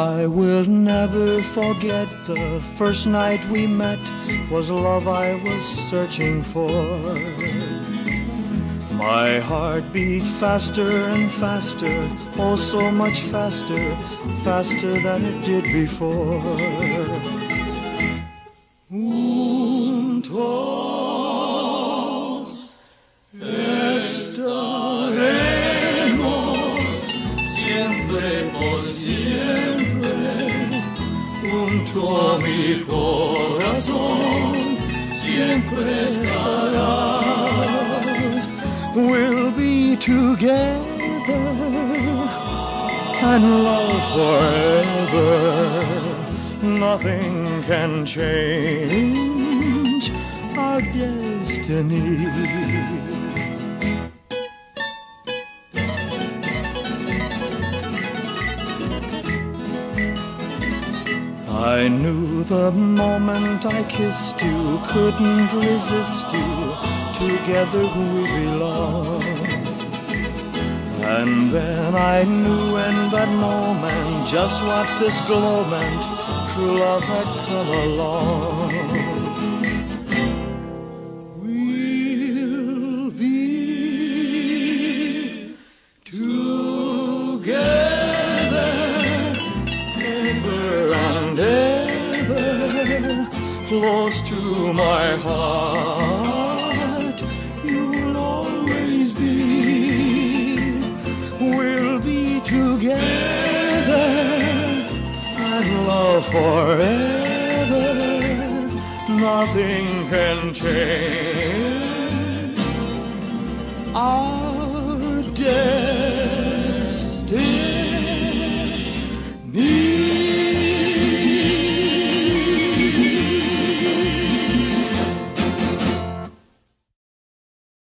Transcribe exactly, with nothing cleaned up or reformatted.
I will never forget the first night we met, was love I was searching for. My heart beat faster and faster, oh so much faster, faster than it did before. Juntos estaremos siempre por siempre, junto a mi corazón siempre estarás. We'll be together and love forever. Nothing can change our destiny. I knew the moment I kissed you, couldn't resist you, together we belong. And then I knew in that moment just what this glow meant, true love had come along. We'll be together ever and ever, close to my heart you'll always be. We'll be together and love forever. Nothing can change